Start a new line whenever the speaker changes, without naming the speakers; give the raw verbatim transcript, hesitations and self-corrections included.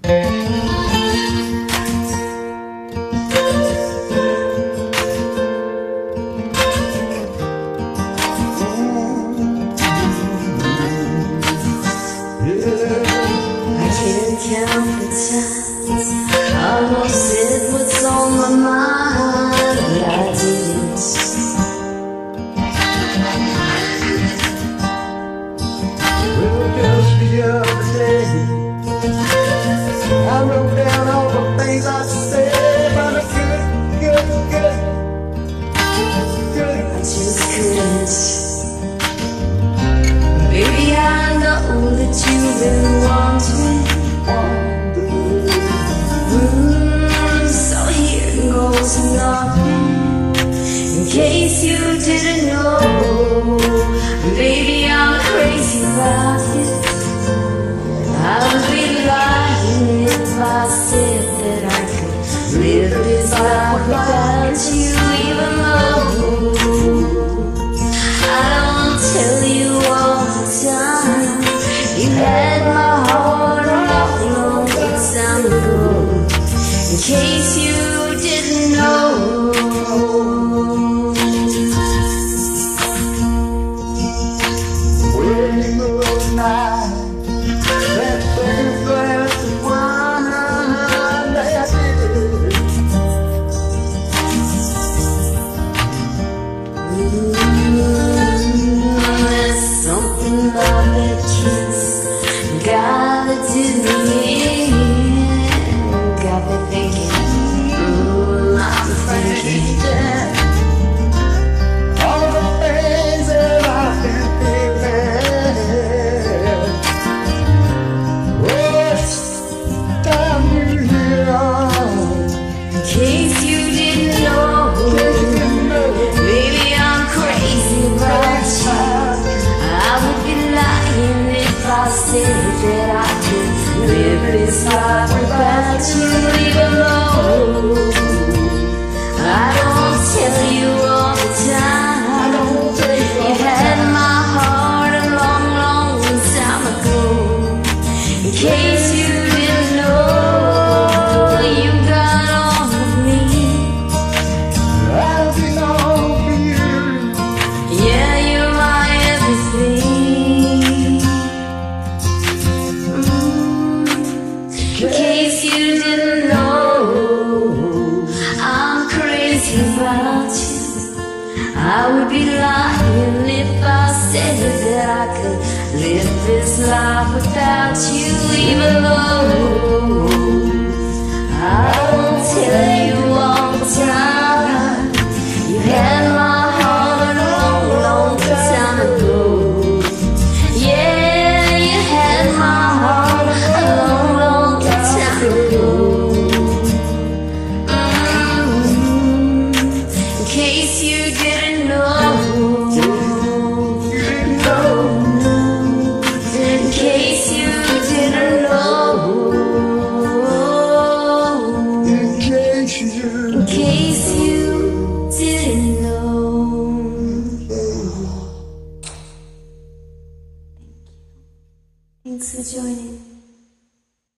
Count the times I almost said what's on my mind, but I didn't.
Well, just the other day I wrote down all the things I said about a good, good, good, good.
I just couldn't. Baby, I know that you've been wanting. Mm, so here goes nothing. In case you didn't know, baby, I'm crazy about it. I would be lying if I said that I could live this life without you, even though I don't tell you all the time. You had my heart a long, long time ago. In case you didn't know.
When you look night, that second glass of wine that did.
Mm, there's something about that kiss, got it to me, got me thinking, mm, I'm thinking.
All the things that I've been thinking. Oh, it's time you hear.
In case you didn't know, baby, I'm crazy about you. I would be lying if I said that I could live this life without you, even though I don't tell you all the time. You had my heart a long, long time ago. In case you didn't know, you got all of me.
I'll be all for you.
Yeah, you're my everything. Mm. In case you didn't know, I'm crazy about you. I would be lying if I said that I could live this life without you, even though I won't tell you all the time. You had my heart a long, long time ago. Yeah, you had my heart a long, long time ago. Mm, in case you didn't know, in case you didn't know,
In case you
in case you